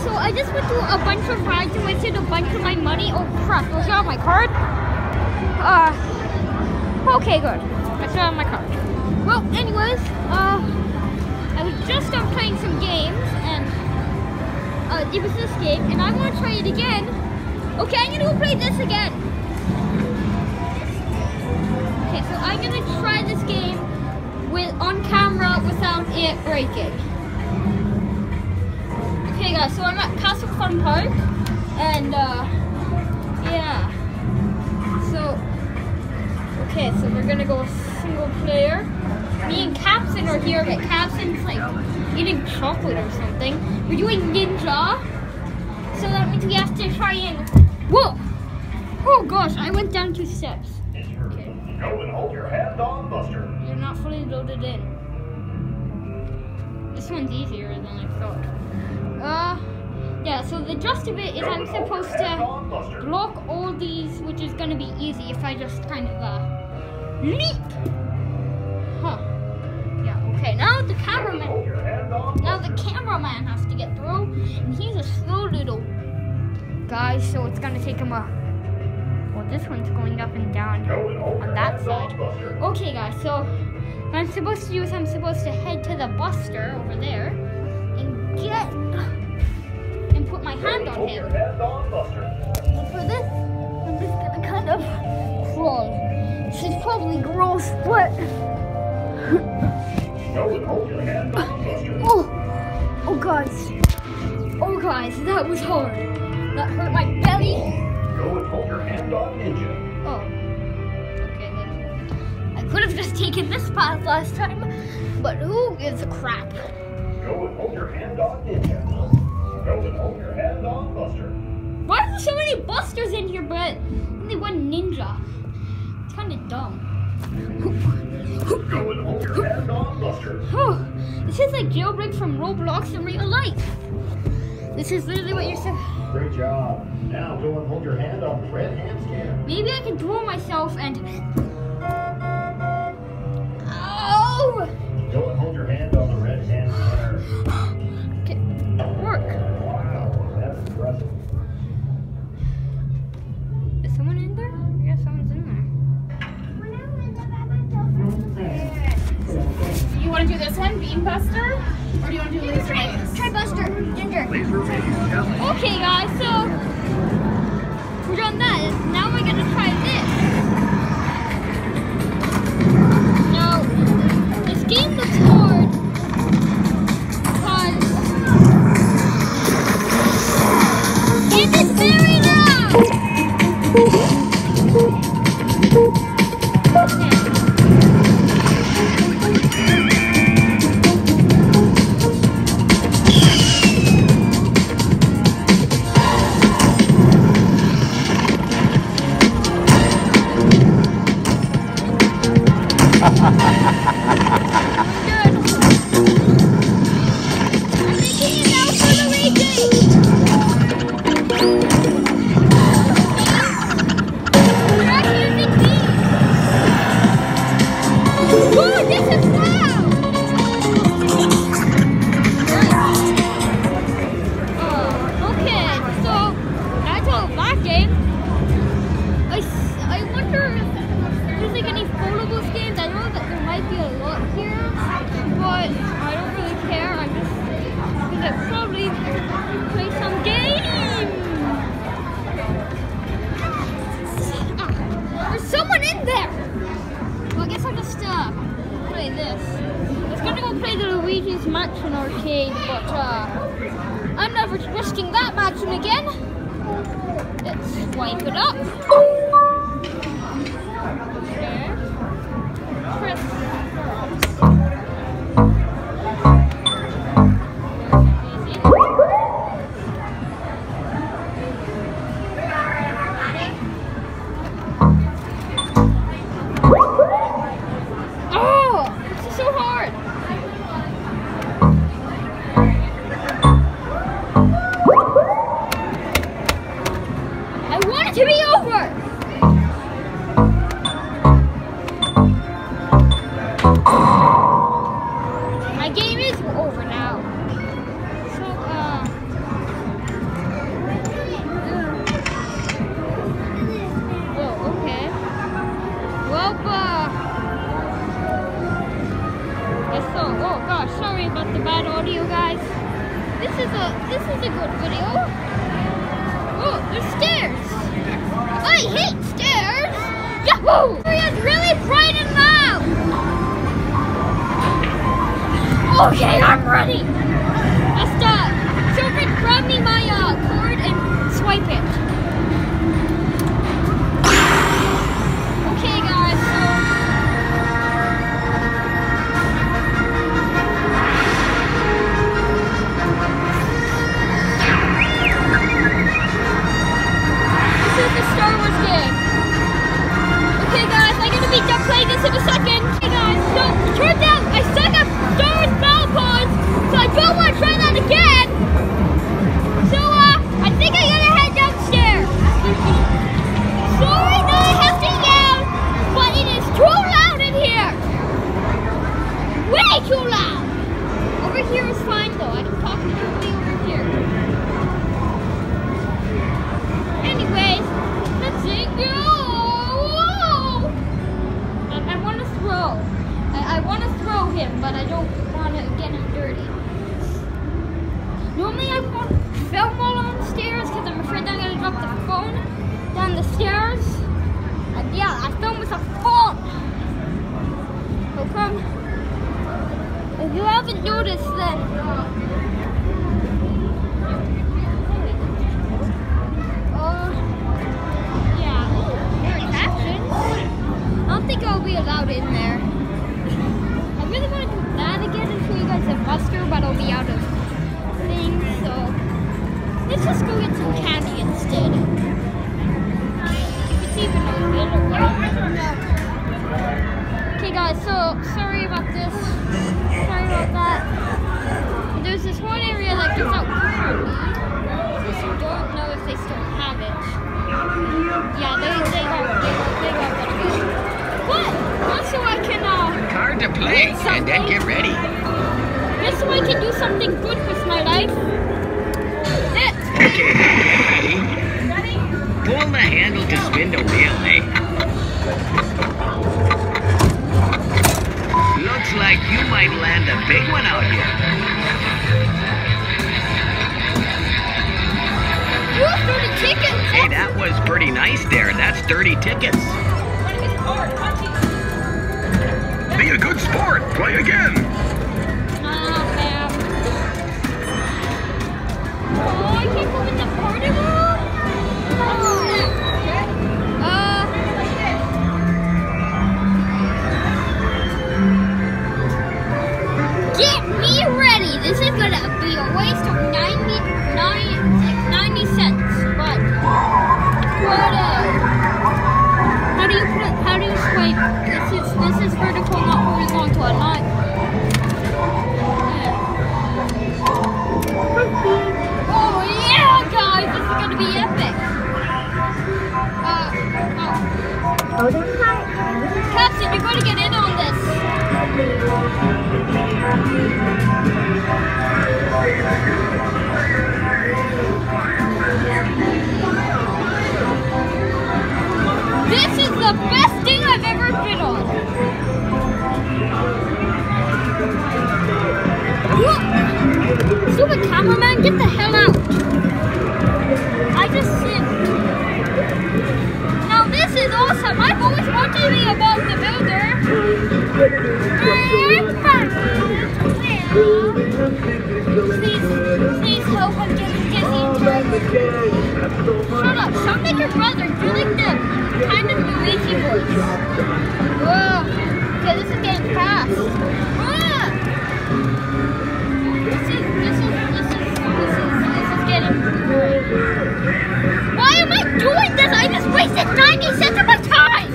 so I just went to a bunch of rides and wasted a bunch of my money. Oh crap, was that on my card? Okay, good. I still have my card. Well, anyways, I was just done playing some games, and it was this game, and I want to try it again. Okay, I'm gonna go play this again. Okay, so I'm gonna try this game on camera without it breaking. Okay guys, so I'm at Castle Fun Park, and yeah. So, okay, so we're gonna go single player. Me and Capson are here, but Capson's like eating chocolate or something. We're doing Ninja, so that means we have to try and, whoa! Oh gosh, I went down 2 steps. Okay. Go and hold your hand on Buster. You're not fully loaded in. This one's easier than I thought. Yeah, so the gist of it is I'm supposed to block all these, which is gonna be easy if I just kind of leap. Huh. Yeah, okay, now the cameraman has to get through, and he's a slow little guy, so it's gonna take him a, well, this one's going up and down on that side. Okay guys, so what I'm supposed to do is I'm supposed to head to the Buster over there and put my hand on him. And for this, I'm just gonna kind of crawl. This is probably gross, but oh guys, that was hard. That hurt my belly. Go and hold your hand on Ninja. Oh, okay then. I could have just taken this path last time, but who gives a crap? Go and hold your hand on Ninja. Go and hold your hand on Buster. Why are there so many Busters in here, but only one Ninja? It's kind of dumb. Go and hold your hand on Buster. Oh, this is like Jailbreak from Roblox in real life. This is literally what you're saying. Great job. Now go and hold your hand on the red hand scanner. Maybe I can throw myself and... Ow! Go and hold your hand on the red hand scanner. Okay, work. Wow, that's impressive. Is someone in there? Yeah, someone's in there. You want to do this one, Bean Buster? Or do you want to do Laser Maze? Try Buster, Ginger. Laser Maze challenge. Okay guys, so we're done that. Now we're gonna try this. Now, this game looks hard because it is very loud. Luigi's Mansion arcade, but I'm never risking that mansion again. Let's swipe it up. Okay. Press. To be over! this is a good video. Oh, there's stairs. I hate stairs. Yahoo! It's really bright and loud. Okay, I'm ready. Let's start. Children, grab me my cord and swipe it. Okay, guys, so... This is the Star Wars game. Okay, guys, I'm gonna be done playing this in a second. Hey, guys, so it turns out I suck at Star Wars battle pods, so I don't want to try that again. So, I think I'm gonna head downstairs. Sorry that I have to yell, but it is too loud in here. Way too loud. Over here is fine though. I can talk to nobody over here. Anyways, let's see. I want to throw. I want to throw him, but I don't want to get him dirty. Normally I won't film while on the stairs because I'm afraid I'm going to drop the phone down the stairs. And yeah, I film with a phone. So come. If you haven't noticed then. Yeah, there's actions. I don't think I'll be allowed in there. I really want to do that again and show you guys a Buster, but I'll be out of things, so let's just go get some candy instead. It's even a little right? Okay guys, so sorry about this. Sorry about that. There's this one area that gives out candy. I don't know if they still have it. Yeah, they got it. But also I can Card to play and then get ready. just so I can do something good with my life. Okay, ready? Pull the handle to spin the wheel, eh? Looks like you might land a big one out here. Ooh, 30 tickets! Hey, that was pretty nice there. That's 30 tickets. Be a good sport. Play again. Man. Oh, I can't go in the party room? Get me ready. This is gonna be a waste of 90 cents, but how do you swipe? This is vertical, not horizontal. I'm not. Oh yeah, guys, this is gonna be epic. Captain, you're gonna get in on this. This is the best thing I've ever been on. Whoa. Stupid cameraman, get the hell out. I just sit. Now this is awesome. I've always wanted to be above the builder. Please help, I'm getting dizzy. Shut up, sound like your brother. You're like the kind of Luigi voice. Whoa. Okay, this is getting fast. This is getting great. Why am I doing this? I just wasted 90 cents of my time.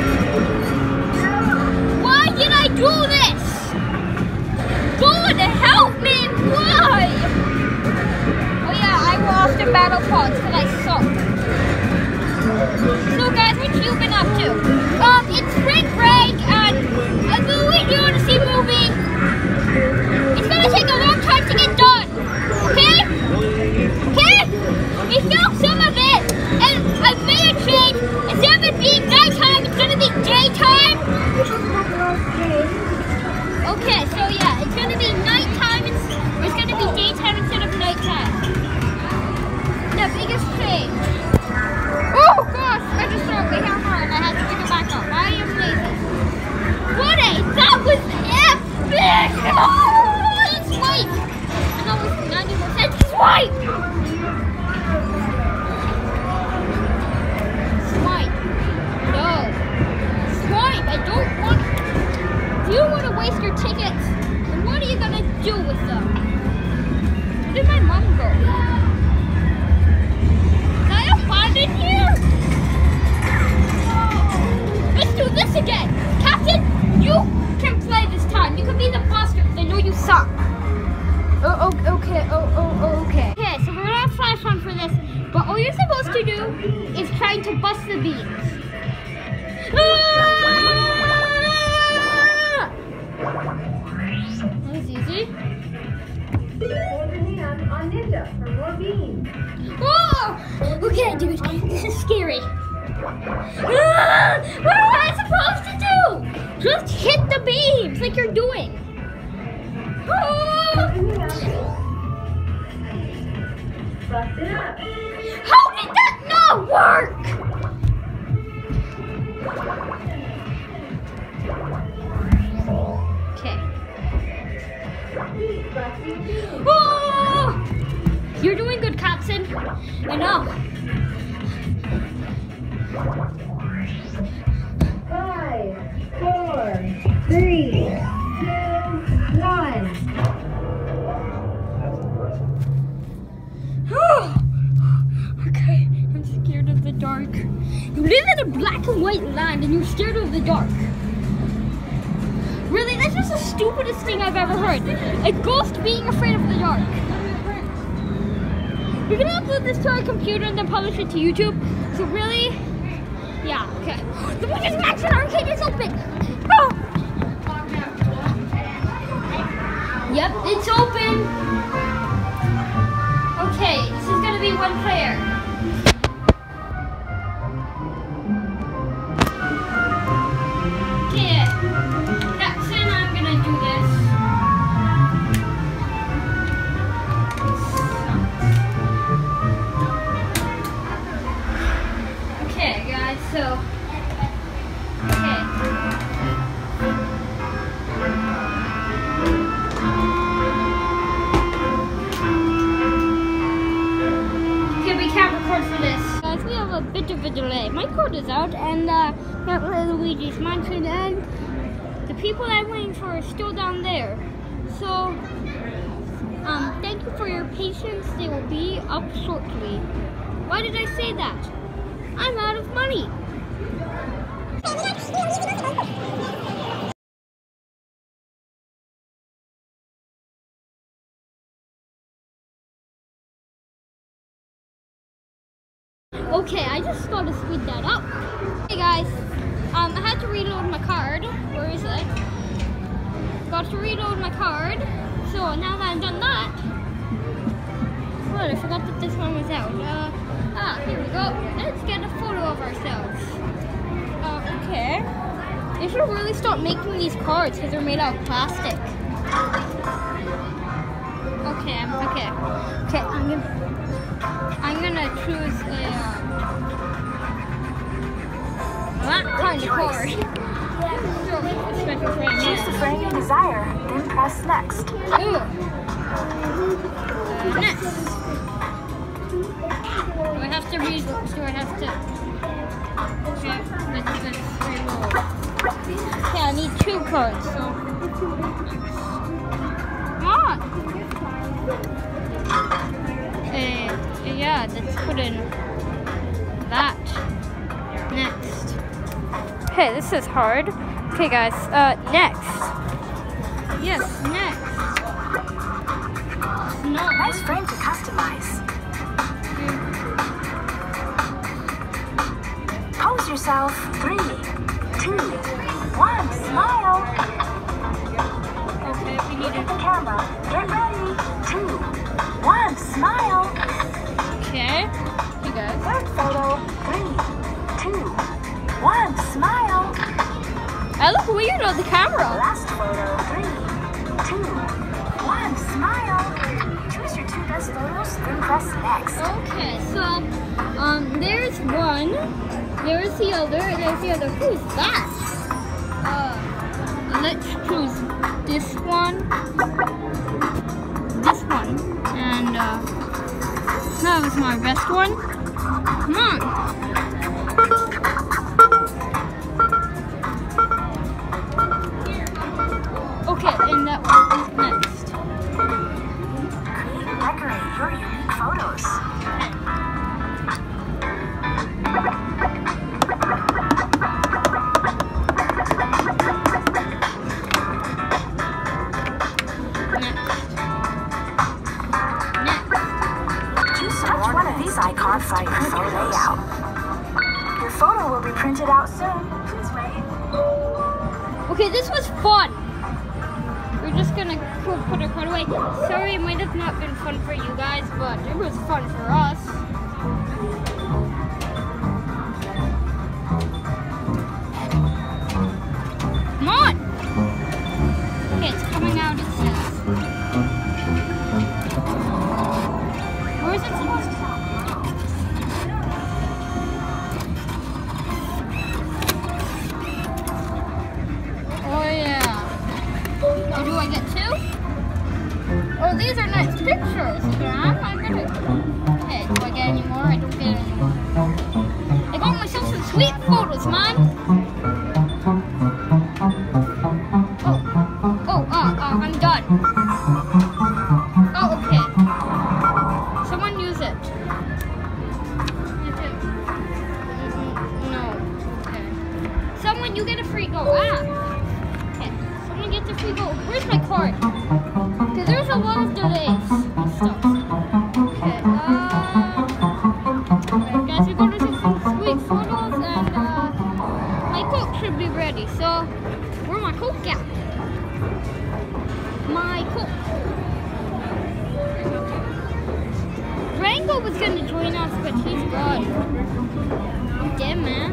Why did I do this? God help me! Why? Oh yeah, I will often battle pods because I suck. So guys, what you been up to? It's spring break and we do want to see a movie. It's gonna take a long time to get done. Okay? Okay? We filmed some of it and I made a change. Instead of it being nighttime, it's gonna be daytime. Okay, so yeah, it's gonna be nighttime. It's gonna be daytime instead of nighttime. do is trying to bust the beams. That was easy. Hold your hand on Ninja for more beans. Oh! Okay, dude, this is scary. What am I supposed to do? Just hit the beams like you're doing. Bust it up. How did that not work? Okay. Oh! You're doing good, Captain. I know. 5, 4, 3, 2, 1. Okay, I'm scared of the dark. You live in a black and white land and you're scared of the dark. Really, that's just the stupidest thing I've ever heard. A ghost being afraid of the dark. We're gonna upload this to our computer and then publish it to YouTube. So really, yeah, okay. The Witch's Mansion Arcade is open. Oh. Yep, it's open. Okay, this is gonna be one player. Okay, Jackson, I'm gonna do this. Okay, guys, so okay. For this. Guys, we have a bit of a delay. My code is out and got Luigi's Mansion and the people I'm waiting for are still down there. So, thank you for your patience. They will be up shortly. Why did I say that? I'm out of money. Okay, I just gotta speed that up. Hey guys, I had to reload my card. Where is it? Got to reload my card. So now that I've done that, oh, I forgot that this one was out. Here we go. Let's get a photo of ourselves. Okay. They should really stop making these cards because they're made out of plastic. Okay, okay, I'm gonna choose that kind of card. Choose the frame you desire, then press next. Ooh. Next. Do I have to read? Do I have to? Okay, let's reload. Okay, I need 2 cards. So. Come on. Yeah, let's put in that. Next. Okay, this is hard. Okay, guys, next. Yes, next. No. Nice frame to customize. Pose yourself. 3, 2, 1, smile. Okay, we need Look at the camera. Get ready. 2, 1, smile. Okay, you guys. Third photo. 3, 2, 1, smile. I look weird on the camera. Last photo. 3, 2, 1, smile. Choose your 2 best photos, then press next. Okay, so there's one, there's the other, and there's the other. Who's that? Let's choose this one, and that was my best one. Come on. Okay, and that one is next. Create and decorate your unique photos. Choose which one of These icons are your photo layout. Your photo will be printed out soon. Please wait. Okay, this was fun. We're just gonna put our card away. Sorry, it might have not been fun for you guys, but it was fun for us. Come on! Okay, it's coming out, it says. Where is it supposed to? Oh yeah. Oh, do I get two? Oh, these are nice pictures. Yeah, I'm gonna. Okay, do I get any more? I don't get any more. I got myself some sweet photos, man. I'm done. Oh, okay. Someone use it. No. Okay. Someone, you get a free go. Ah. Okay. Someone gets a free go. Where's my card? Because there's a lot of delays and stuff. Okay. Alright, guys, we're going to take some sweet photos and my Coke should be ready. So, where's my Coke at? My Coke. Rango was gonna join us, but he's gone. Damn, man.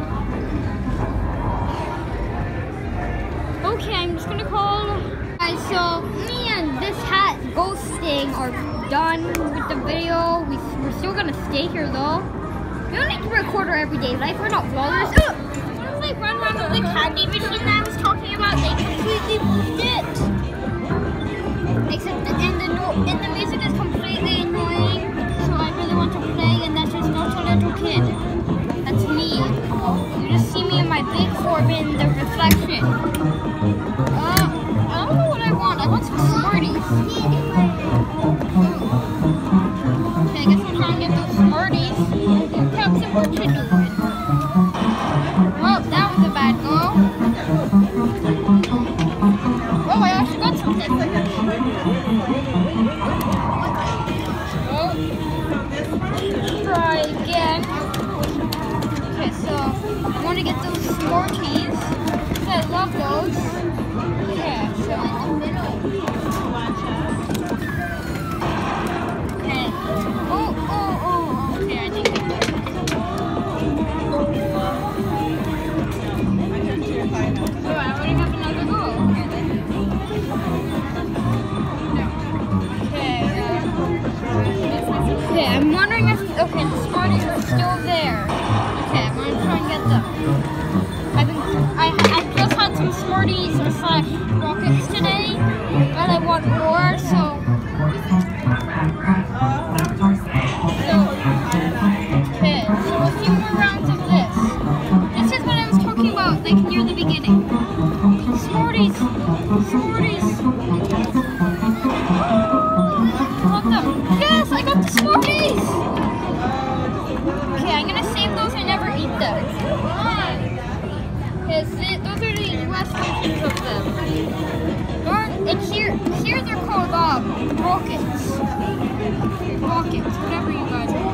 Okay, I'm just gonna call. Guys, so me and this hat ghosting are done with the video. We're still gonna stay here though. We don't need to record our everyday life. We're not vloggers. Oh! Once they run around the candy machine that I was talking about, they completely moved it. Except the music is completely annoying, so I really want to play, and that's just not a little kid. That's me. You just see me in my big form in the reflection. I don't know what I want. I want some Smarties. Okay, I guess I'm trying to get those Smarties. Captain, what you doing? Well, that was a bad go. Oh, I actually got something. Try again. Okay, so I want to get those Smarties because I love those. Okay, so okay. Oh, okay, I didn't get that. Oh, I already have another go. Okay, I'm wondering if, okay, the Smarties are still there. Okay, I'm gonna try and get them. I just had some Smarties / rockets today, but I want more, so. Okay, so a few more rounds of this. This is what I was talking about, like near the beginning. Smarties. Yes, I got the Smarties! Okay, I'm gonna save those and never eat them. Because those are the US versions of them. And here they're called rockets. Rockets, whatever you guys want.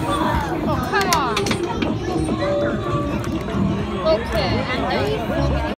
Oh, come on. Okay, and then